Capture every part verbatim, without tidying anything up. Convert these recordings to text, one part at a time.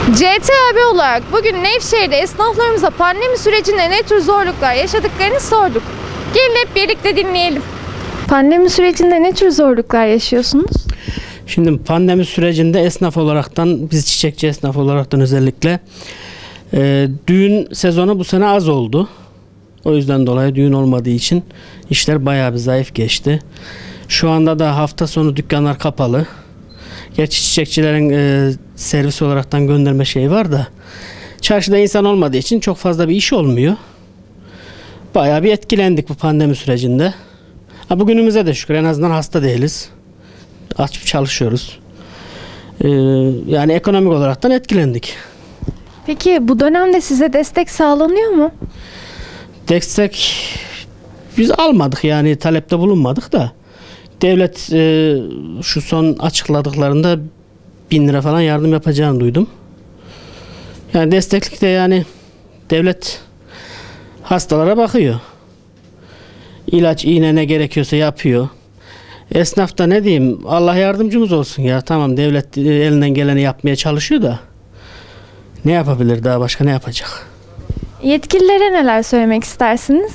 C T A B olarak bugün Nevşehir'de esnaflarımıza pandemi sürecinde ne tür zorluklar yaşadıklarını sorduk. Gelin hep birlikte dinleyelim. Pandemi sürecinde ne tür zorluklar yaşıyorsunuz? Şimdi pandemi sürecinde esnaf olaraktan, biz çiçekçi esnaf olaraktan özellikle e, düğün sezonu bu sene az oldu. O yüzden dolayı düğün olmadığı için işler bayağı bir zayıf geçti. Şu anda da hafta sonu dükkanlar kapalı. Gerçi çiçekçilerin e, servis olaraktan gönderme şeyi var da çarşıda insan olmadığı için çok fazla bir iş olmuyor. Bayağı bir etkilendik bu pandemi sürecinde. Ha, bugünümüze de şükür en azından hasta değiliz. Açıp çalışıyoruz. Ee, yani ekonomik olaraktan etkilendik. Peki bu dönemde size destek sağlanıyor mu? Destek biz almadık, yani talepte bulunmadık da devlet e, şu son açıkladıklarında bin lira falan yardım yapacağını duydum. Yani desteklik de yani devlet hastalara bakıyor. İlaç, iğne ne gerekiyorsa yapıyor. Esnaf da ne diyeyim, Allah yardımcımız olsun ya. Tamam, devlet elinden geleni yapmaya çalışıyor da ne yapabilir, daha başka ne yapacak? Yetkililere neler söylemek istersiniz?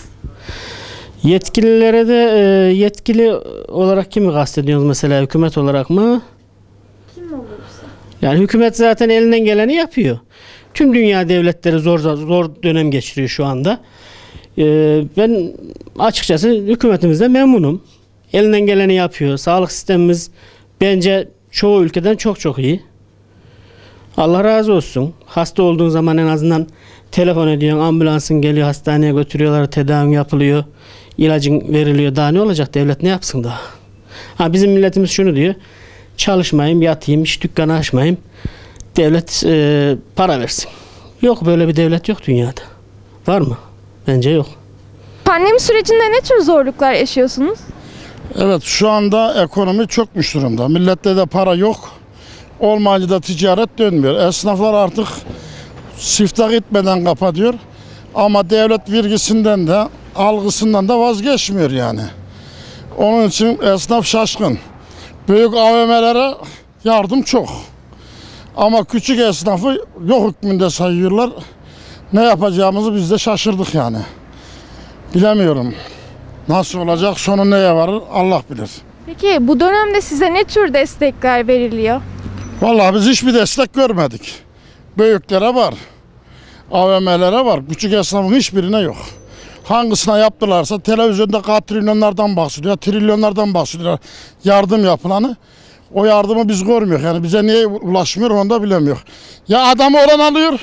Yetkililere de e, yetkili olarak kimi kastediyorsunuz mesela, hükümet olarak mı? Kim olursa. Yani hükümet zaten elinden geleni yapıyor. Tüm dünya devletleri zor zor dönem geçiriyor şu anda. E, ben açıkçası hükümetimizden memnunum. Elinden geleni yapıyor. Sağlık sistemimiz bence çoğu ülkeden çok çok iyi. Allah razı olsun. Hasta olduğun zaman en azından telefon ediyorsun, ambulansın geliyor, hastaneye götürüyorlar, tedavi yapılıyor, ilacın veriliyor. Daha ne olacak? Devlet ne yapsın daha? Ha, bizim milletimiz şunu diyor: çalışmayayım, yatayım, hiç dükkanı açmayayım, devlet e, para versin. Yok, böyle bir devlet yok dünyada. Var mı? Bence yok. Pandemi sürecinde ne tür zorluklar yaşıyorsunuz? Evet, şu anda ekonomi çökmüş durumda. Millette de para yok. Olmayınca da ticaret dönmüyor. Esnaflar artık siftah etmeden kapatıyor. Ama devlet vergisinden de algısından da vazgeçmiyor yani. Onun için esnaf şaşkın. Büyük A V M'lere yardım çok. Ama küçük esnafı yok hükmünde sayıyorlar. Ne yapacağımızı biz de şaşırdık yani. Bilemiyorum. Nasıl olacak, sonu neye varır Allah bilir. Peki bu dönemde size ne tür destekler veriliyor? Vallahi biz hiçbir destek görmedik. Büyüklere var, A V M'lere var, küçük esnafın hiçbirine yok. Hangisine yaptılarsa televizyonda katrilyonlardan bahsediyor, trilyonlardan bahsediyor yardım yapılanı. O yardımı biz görmüyoruz, yani bize niye ulaşmıyor onu da bilemiyor. Ya adamı olan alıyor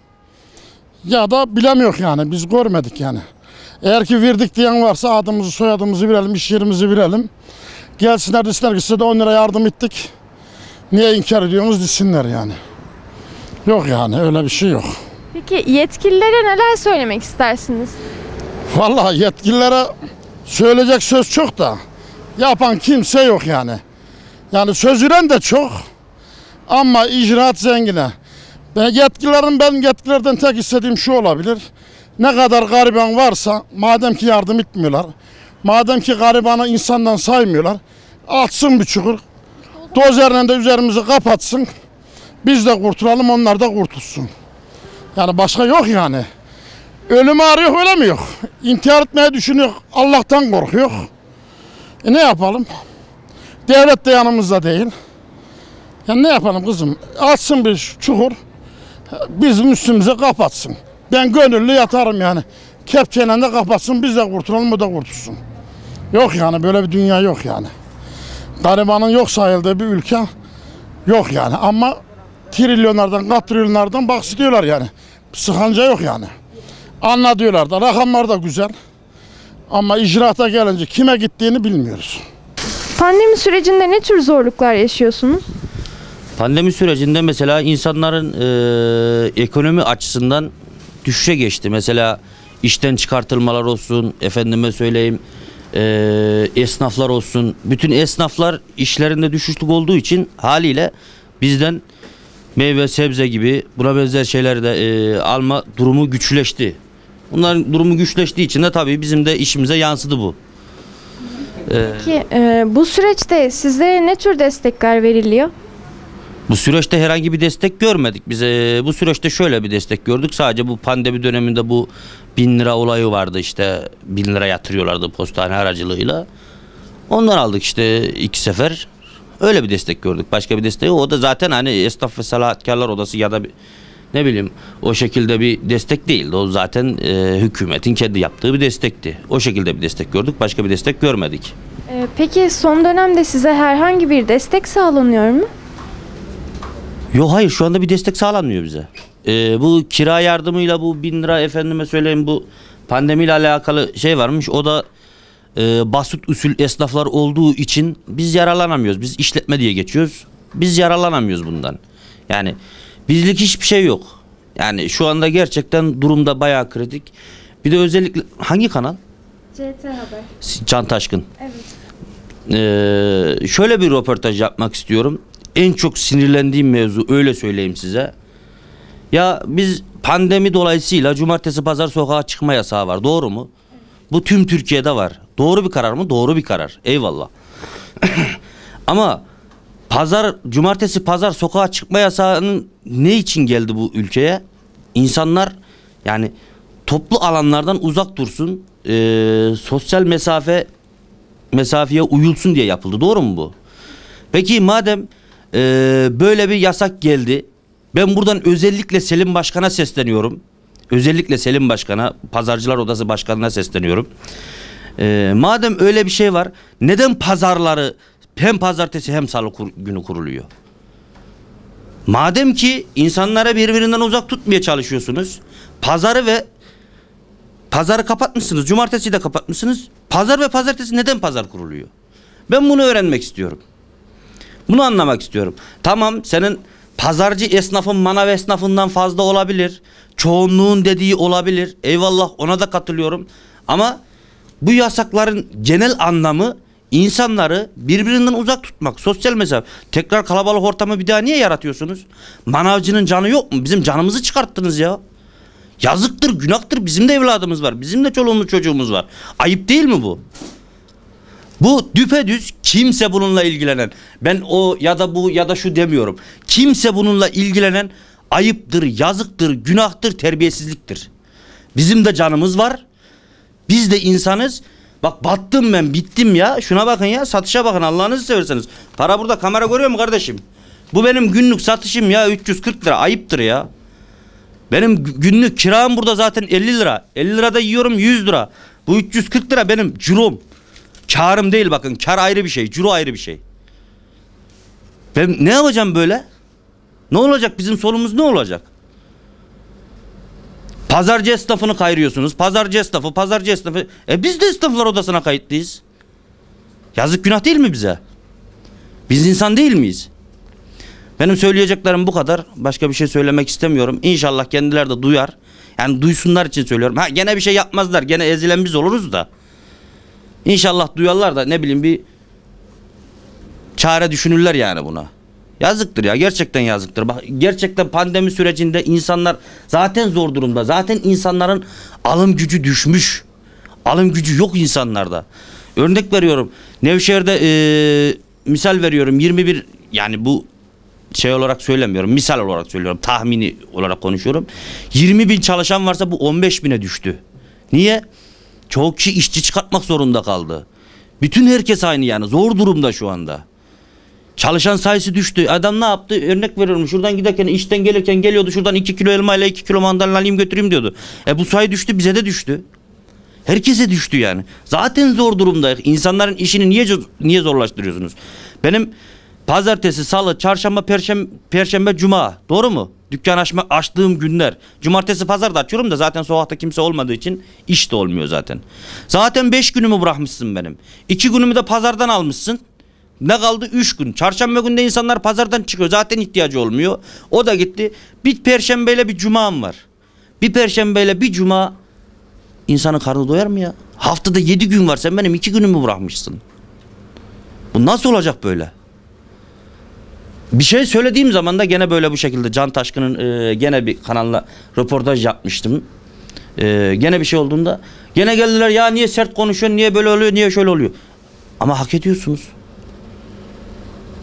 ya da bilemiyor, yani biz görmedik yani. Eğer ki verdik diyen varsa adımızı, soyadımızı verelim, iş yerimizi verelim. Gelsinler desinler ki size de on lira yardım ettik. Niye inkar ediyorsunuz desinler yani. Yok yani, öyle bir şey yok. Peki yetkililere neler söylemek istersiniz? Vallahi yetkililere söyleyecek söz çok da yapan kimse yok yani. Yani söz veren de çok ama icraat zengine. Ben yetkililerin, ben yetkililerden tek istediğim şu olabilir: ne kadar gariban varsa, madem ki yardım etmiyorlar, madem ki garibanı insandan saymıyorlar, atsın bir çukur, dozerle de üzerimizi kapatsın, biz de kurtulalım, onlar da kurtulsun. Yani başka yok yani. Ölümü arıyor, öyle mi yok? İntihar etmeye düşünüyor, Allah'tan korkuyor. E ne yapalım? Devlet de yanımızda değil. Yani ne yapalım kızım? Atsın bir çukur, bizim üstümüze kapatsın. Ben gönüllü yatarım yani. Kepçeyle de kapatsın, biz de kurtulalım, o da kurtulsun. Yok yani, böyle bir dünya yok yani. Garibanın yok sayıldığı bir ülke yok yani. Ama trilyonlardan, katrilyonlardan bahsediyorlar yani. Sıkanca yok yani. Anlatıyorlar da, rakamlar da güzel. Ama icraata gelince kime gittiğini bilmiyoruz. Pandemi sürecinde ne tür zorluklar yaşıyorsunuz? Pandemi sürecinde mesela insanların e, ekonomi açısından düşüşe geçti. Mesela işten çıkartılmalar olsun, efendime söyleyeyim, e, esnaflar olsun. Bütün esnaflar işlerinde düşüşlük olduğu için haliyle bizden meyve, sebze gibi buna benzer şeyler de e, alma durumu güçleşti. Bunların durumu güçleştiği için de tabii bizim de işimize yansıdı bu. Peki e, bu süreçte sizlere ne tür destekler veriliyor? Bu süreçte herhangi bir destek görmedik. Biz e, bu süreçte şöyle bir destek gördük. Sadece bu pandemi döneminde bu bin lira olayı vardı, işte bin lira yatırıyorlardı postane aracılığıyla. Ondan aldık işte iki sefer. Öyle bir destek gördük. Başka bir desteği, o da zaten hani esnaf ve sanatkarlar odası ya da bir, ne bileyim o şekilde bir destek değildi. O zaten e, hükümetin kendi yaptığı bir destekti. O şekilde bir destek gördük. Başka bir destek görmedik. Ee, peki son dönemde size herhangi bir destek sağlanıyor mu? Yok, hayır, şu anda bir destek sağlanmıyor bize. Ee, bu kira yardımıyla bu bin lira, efendime söyleyeyim, bu pandemiyle alakalı şey varmış. O da e, basit usul esnaflar olduğu için biz yararlanamıyoruz. Biz işletme diye geçiyoruz. Biz yararlanamıyoruz bundan. Yani bizlik hiçbir şey yok. Yani şu anda gerçekten durumda bayağı kritik. Bir de özellikle hangi kanal? C T Haber. Can Taşkın. Evet. Ee, şöyle bir röportaj yapmak istiyorum. En çok sinirlendiğim mevzu, öyle söyleyeyim size. Ya biz pandemi dolayısıyla cumartesi pazar sokağa çıkma yasağı var. Doğru mu? Evet. Bu tüm Türkiye'de var. Doğru bir karar mı? Doğru bir karar. Eyvallah. Ama pazar, cumartesi pazar sokağa çıkma yasağının ne için geldi bu ülkeye? İnsanlar yani toplu alanlardan uzak dursun, e, sosyal mesafe mesafeye uyulsun diye yapıldı. Doğru mu bu? Peki madem e, böyle bir yasak geldi, ben buradan özellikle Selim Başkan'a sesleniyorum. Özellikle Selim Başkan'a, Pazarcılar Odası Başkanı'na sesleniyorum. E, madem öyle bir şey var, neden pazarları hem pazartesi hem salı kur, günü kuruluyor? Madem ki insanlara birbirinden uzak tutmaya çalışıyorsunuz, pazarı ve pazarı kapatmışsınız, cumartesiyi de kapatmışsınız. Pazar ve pazartesi neden pazar kuruluyor? Ben bunu öğrenmek istiyorum. Bunu anlamak istiyorum. Tamam, senin pazarcı esnafın manav esnafından fazla olabilir. Çoğunluğun dediği olabilir. Eyvallah, ona da katılıyorum. Ama bu yasakların genel anlamı insanları birbirinden uzak tutmak. Sosyal mesafe. Tekrar kalabalık ortamı bir daha niye yaratıyorsunuz? Manavcının canı yok mu? Bizim canımızı çıkarttınız ya. Yazıktır, günahtır. Bizim de evladımız var. Bizim de çoluğumuz çocuğumuz var. Ayıp değil mi bu? Bu düpedüz, kimse bununla ilgilenen, ben o ya da bu ya da şu demiyorum. Kimse bununla ilgilenen ayıptır, yazıktır, günahtır, terbiyesizliktir. Bizim de canımız var. Biz de insanız. Bak battım ben, bittim ya. Şuna bakın ya, satışa bakın Allah'ınızı severseniz. Para burada, kamera görüyor mu kardeşim? Bu benim günlük satışım ya, üç yüz kırk lira, ayıptır ya. Benim günlük kiram burada zaten elli lira. elli lirada yiyorum yüz lira. Bu üç yüz kırk lira benim cirom. Karım değil, bakın, kar ayrı bir şey, ciro ayrı bir şey. Ben ne yapacağım böyle? Ne olacak, bizim sonumuz ne olacak? Pazarcı esnafını kayırıyorsunuz. Pazarcı esnafı, pazarcı esnafı. E biz de esnaflar odasına kayıtlıyız. Yazık, günah değil mi bize? Biz insan değil miyiz? Benim söyleyeceklerim bu kadar. Başka bir şey söylemek istemiyorum. İnşallah kendileri de duyar. Yani duysunlar için söylüyorum. Ha, gene bir şey yapmazlar. Gene ezilen biz oluruz da. İnşallah duyarlar da ne bileyim bir çare düşünürler yani buna. Yazıktır ya, gerçekten yazıktır. Bak, gerçekten pandemi sürecinde insanlar zaten zor durumda. Zaten insanların alım gücü düşmüş. Alım gücü yok insanlarda. Örnek veriyorum. Nevşehir'de ee, misal veriyorum, yirmi bir, yani bu şey olarak söylemiyorum, misal olarak söylüyorum, tahmini olarak konuşuyorum. yirmi bin çalışan varsa bu on beş bine düştü. Niye? Çoğu kişi işçi çıkartmak zorunda kaldı. Bütün herkes aynı yani, zor durumda şu anda. Çalışan sayısı düştü. Adam ne yaptı? Örnek veriyorum, şuradan giderken, işten gelirken geliyordu, şuradan iki kilo elma ile iki kilo mandalina alayım götüreyim diyordu. E bu sayı düştü, bize de düştü. Herkese düştü yani. Zaten zor durumdayız. İnsanların işini niye niye zorlaştırıyorsunuz? Benim pazartesi, salı, çarşamba, perşembe, perşembe, cuma. Doğru mu? Dükkan açma, açtığım günler. Cumartesi, pazar da açıyorum da zaten sokakta kimse olmadığı için iş de olmuyor zaten. Zaten beş günümü bırakmışsın benim. iki günümü de pazardan almışsın. Ne kaldı? üç gün. Çarşamba günde insanlar pazardan çıkıyor. Zaten ihtiyacı olmuyor. O da gitti. Bir perşembeyle bir cumam var. Bir perşembeyle bir cuma insanın karnı doyar mı ya? Haftada yedi gün var. Sen benim iki günümü bırakmışsın. Bu nasıl olacak böyle? Bir şey söylediğim zaman da gene böyle bu şekilde Can Taşkın'ın e, gene bir kanalına röportaj yapmıştım. E, gene bir şey olduğunda gene geldiler, ya niye sert konuşuyorsun, niye böyle oluyor, niye şöyle oluyor. Ama hak ediyorsunuz.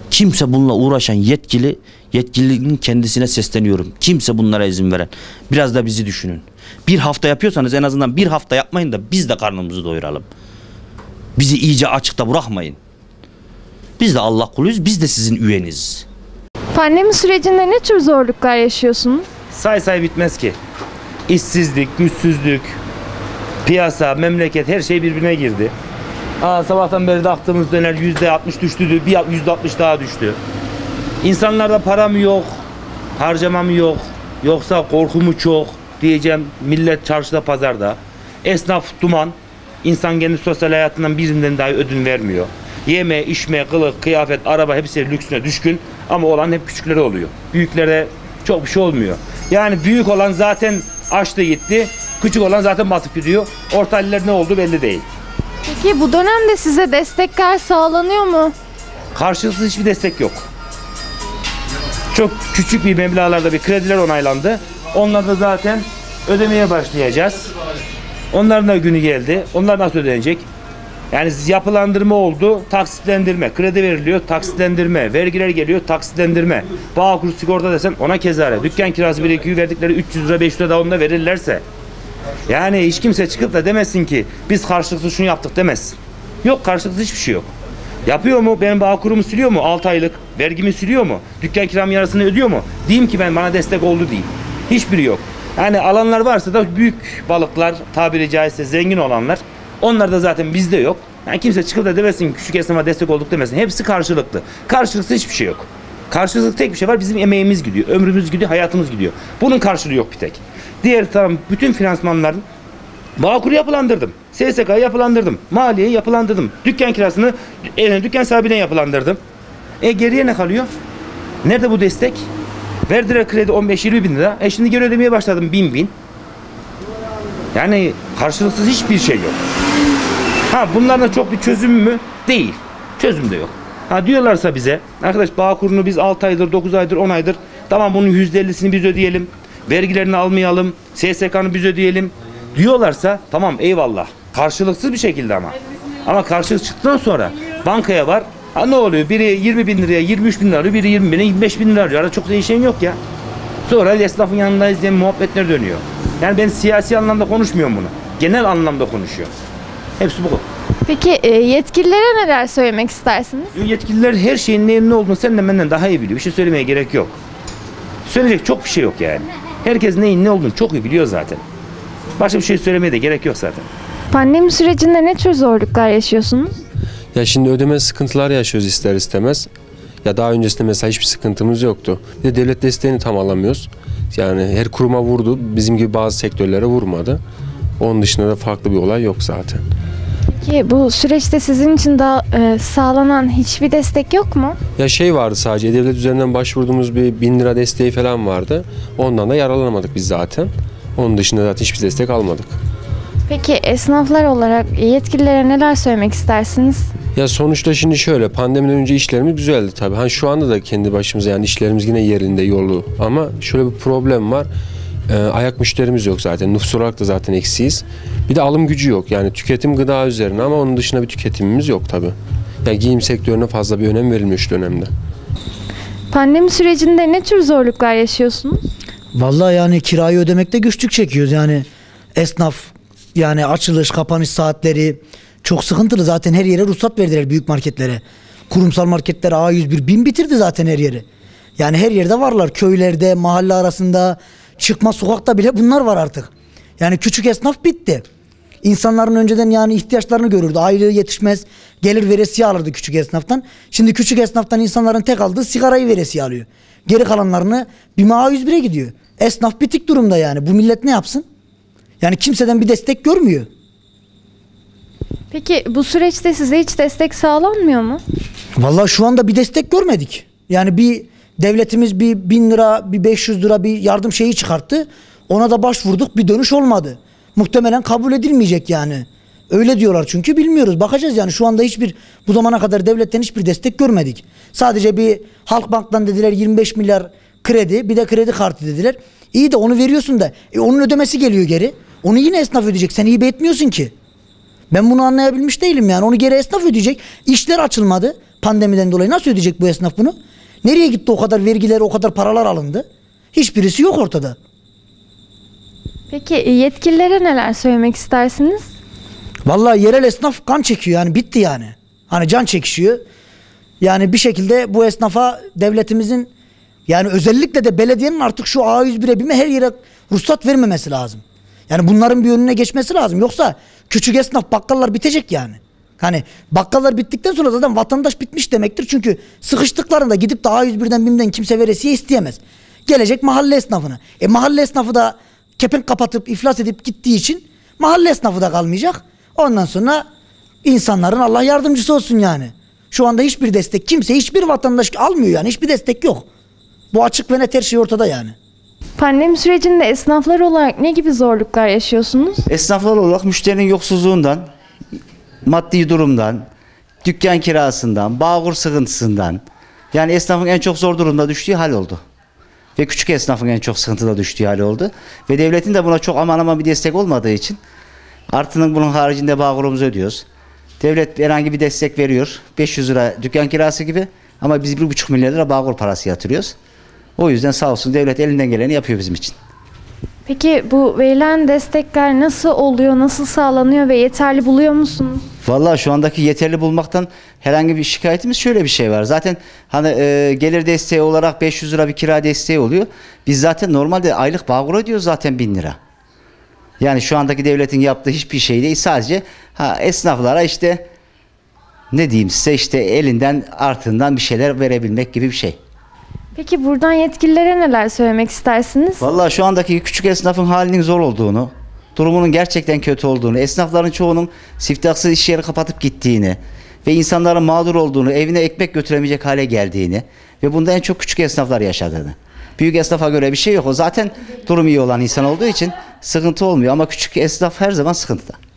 Kimse bununla uğraşan yetkili, yetkilinin kendisine sesleniyorum. Kimse bunlara izin veren. Biraz da bizi düşünün. Bir hafta yapıyorsanız en azından bir hafta yapmayın da biz de karnımızı doyuralım. Bizi iyice açıkta bırakmayın. Biz de Allah kuluyuz, biz de sizin üyeniz. Pandemi sürecinde ne tür zorluklar yaşıyorsunuz? Say say bitmez ki. İşsizlik, güçsüzlük, piyasa, memleket her şey birbirine girdi. Aa, sabahtan beri baktığımız döner yüzde altmış düştü, bir yüzde altmış daha düştü. İnsanlarda para mı yok, harcama mı yok, yoksa korku mu çok diyeceğim. Millet çarşıda, pazarda. Esnaf duman. İnsan kendi sosyal hayatından birinden dahi ödün vermiyor. Yeme, içme, kılık, kıyafet, araba hepsi lüksüne düşkün. Ama olan hep küçüklere oluyor. Büyüklere çok bir şey olmuyor. Yani büyük olan zaten açtı gitti. Küçük olan zaten batıp gidiyor. Orta haller ne oldu belli değil. Peki bu dönemde size destekler sağlanıyor mu? Karşılıksız hiçbir destek yok. Çok küçük bir meblağlarda bir krediler onaylandı. Onlar da zaten ödemeye başlayacağız. Onların da günü geldi. Onlar nasıl ödenecek? Yani yapılandırma oldu, taksitlendirme, kredi veriliyor, taksitlendirme, vergiler geliyor, taksitlendirme. Bağkur, sigorta desen ona kezare. Dükkan kirası bir iki verdikleri üç yüz lira beş yüz lira da onda verirlerse. Yani hiç kimse çıkıp da demesin ki biz karşılıksız şunu yaptık demez. Yok, karşılıksız hiçbir şey yok. Yapıyor mu? Benim Bağkur'umu siliyor mu? altı aylık vergimi siliyor mu? Dükkan kiramın yarısını ödüyor mu? Diyeyim ki ben bana destek oldu diyeyim. Hiçbiri yok. Yani alanlar varsa da büyük balıklar, tabiri caizse zengin olanlar, onlar da zaten bizde yok. Yani kimse çıkıp da demesin ki küçük esnafa destek olduk demesin. Hepsi karşılıklı. Karşılıksız hiçbir şey yok. Karşılıklı tek bir şey var. Bizim emeğimiz gidiyor, ömrümüz gidiyor, hayatımız gidiyor. Bunun karşılığı yok bir tek. Diğer tarafın bütün finansmanların Bağkur'u yapılandırdım. S S K'yı yapılandırdım. Maliyeyi yapılandırdım. Dükkan kirasını e, dükkan sahibine yapılandırdım. E geriye ne kalıyor? Nerede bu destek? Verdiler kredi on beş yirmi bin lira. E şimdi geri ödemeye başladım bin bin. Yani karşılıksız hiçbir şey yok. Ha bunlarla çok bir çözüm mü? Değil. Çözüm de yok. Ha diyorlarsa bize arkadaş Bağkur'unu biz altı aydır, dokuz aydır, on aydır tamam bunun yüzde ellisini biz ödeyelim. Vergilerini almayalım. S S K'nı biz ödeyelim. Diyorlarsa tamam eyvallah. Karşılıksız bir şekilde ama. Ama karşılık çıktıktan sonra bankaya var. Ha ne oluyor? Biri yirmi bin liraya yirmi üç bin lira arıyor. Biri yirmi bine yirmi beş bin lira arıyor. Arada çok değişen yok ya. Sonra esnafın yanındayız diye muhabbetler dönüyor. Yani ben siyasi anlamda konuşmuyorum bunu. Genel anlamda konuşuyorum. Hepsi bu. Peki e, yetkililere neler söylemek istersiniz? Yetkililer her şeyin neyin ne olduğunu senden benden daha iyi biliyor. Bir şey söylemeye gerek yok. Söyleyecek çok bir şey yok yani. Herkes neyin ne olduğunu çok iyi biliyor zaten. Başka bir şey söylemeye de gerek yok zaten. Pandemi sürecinde ne tür zorluklar yaşıyorsunuz? Ya şimdi ödeme sıkıntılar yaşıyoruz ister istemez. Ya daha öncesinde mesela hiçbir sıkıntımız yoktu. Bir de devlet desteğini tam alamıyoruz. Yani her kuruma vurdu. Bizim gibi bazı sektörlere vurmadı. Onun dışında da farklı bir olay yok zaten. Peki bu süreçte sizin için daha e, sağlanan hiçbir destek yok mu? Ya şey vardı sadece devlet üzerinden başvurduğumuz bir bin lira desteği falan vardı. Ondan da yararlanamadık biz zaten. Onun dışında zaten hiçbir destek almadık. Peki esnaflar olarak yetkililere neler söylemek istersiniz? Ya sonuçta şimdi şöyle pandemiden önce işlerimiz güzeldi tabii. Hani şu anda da kendi başımıza yani işlerimiz yine yerinde yolu. Ama şöyle bir problem var. Ee, ayak müşterimiz yok zaten. Nüfus olarak da zaten eksiyiz. Bir de alım gücü yok. Yani tüketim gıda üzerine ama onun dışında bir tüketimimiz yok tabii. Yani giyim sektörüne fazla bir önem verilmiyor şu dönemde. Pandemi sürecinde ne tür zorluklar yaşıyorsunuz? Vallahi yani kirayı ödemekte güçlük çekiyoruz yani esnaf yani açılış kapanış saatleri çok sıkıntılı zaten her yere ruhsat verdiler büyük marketlere. Kurumsal marketler A yüz bir bin bitirdi zaten her yeri. Yani her yerde varlar köylerde mahalle arasında çıkma sokakta bile bunlar var artık. Yani küçük esnaf bitti. İnsanların önceden yani ihtiyaçlarını görürdü. Aylığı yetişmez. Gelir veresiye alırdı küçük esnaftan. Şimdi küçük esnaftan insanların tek aldığı sigarayı veresiye alıyor. Geri kalanlarını bir A yüz bire gidiyor. Esnaf bitik durumda yani. Bu millet ne yapsın? Yani kimseden bir destek görmüyor. Peki bu süreçte size hiç destek sağlanmıyor mu? Vallahi şu anda bir destek görmedik. Yani bir devletimiz bir bin lira, bir beş yüz lira bir yardım şeyi çıkarttı. Ona da başvurduk. Bir dönüş olmadı. Muhtemelen kabul edilmeyecek yani. Öyle diyorlar çünkü bilmiyoruz. Bakacağız yani şu anda hiçbir bu zamana kadar devletten hiçbir destek görmedik. Sadece bir Halkbank'tan dediler yirmi beş milyar kredi, bir de kredi kartı dediler. İyi de onu veriyorsun da e, onun ödemesi geliyor geri. Onu yine esnaf ödeyecek. Sen hibe etmiyorsun ki. Ben bunu anlayabilmiş değilim yani. Onu geri esnaf ödeyecek. İşler açılmadı. Pandemiden dolayı nasıl ödeyecek bu esnaf bunu? Nereye gitti o kadar vergiler, o kadar paralar alındı? Hiçbirisi yok ortada. Peki yetkililere neler söylemek istersiniz? Vallahi yerel esnaf kan çekiyor yani bitti yani. Hani can çekişiyor. Yani bir şekilde bu esnafa devletimizin yani özellikle de belediyenin artık şu A yüz bire bime her yere ruhsat vermemesi lazım. Yani bunların bir önüne geçmesi lazım. Yoksa küçük esnaf bakkallar bitecek yani. Hani bakkallar bittikten sonra zaten vatandaş bitmiş demektir. Çünkü sıkıştıklarında gidip de A yüz birden bimden kimse veresiye isteyemez. Gelecek mahalle esnafına. E mahalle esnafı da kepenk kapatıp iflas edip gittiği için mahalle esnafı da kalmayacak. Ondan sonra insanların Allah yardımcısı olsun yani. Şu anda hiçbir destek kimse hiçbir vatandaş almıyor yani hiçbir destek yok. Bu açık ve net her şey ortada yani. Pandemi sürecinde esnaflar olarak ne gibi zorluklar yaşıyorsunuz? Esnaflar olarak müşterinin yoksulluğundan, maddi durumdan, dükkan kirasından, bağkur sıkıntısından yani esnafın en çok zor durumda düştüğü hal oldu. Ve küçük esnafın en çok sıkıntıda düştüğü hal oldu. Ve devletin de buna çok aman aman bir destek olmadığı için artının bunun haricinde bağkurumuzu ödüyoruz. Devlet herhangi bir destek veriyor. beş yüz lira dükkan kirası gibi ama biz bir buçuk milyar lira bağkur parası yatırıyoruz. O yüzden sağ olsun devlet elinden geleni yapıyor bizim için. Peki bu verilen destekler nasıl oluyor, nasıl sağlanıyor ve yeterli buluyor musunuz? Vallahi şu andaki yeterli bulmaktan herhangi bir şikayetimiz şöyle bir şey var. Zaten hani e, gelir desteği olarak beş yüz lira bir kira desteği oluyor. Biz zaten normalde aylık bağkur ödüyoruz zaten bin lira. Yani şu andaki devletin yaptığı hiçbir şey değil. Sadece ha, esnaflara işte ne diyeyim size işte elinden artığından bir şeyler verebilmek gibi bir şey. Peki buradan yetkililere neler söylemek istersiniz? Vallahi şu andaki küçük esnafın halinin zor olduğunu, durumunun gerçekten kötü olduğunu, esnafların çoğunun siftahsız iş yeri kapatıp gittiğini ve insanların mağdur olduğunu, evine ekmek götüremeyecek hale geldiğini ve bunda en çok küçük esnaflar yaşadığını. Büyük esnafa göre bir şey yok. O zaten durum iyi olan insan olduğu için sıkıntı olmuyor ama küçük esnaf her zaman sıkıntıda.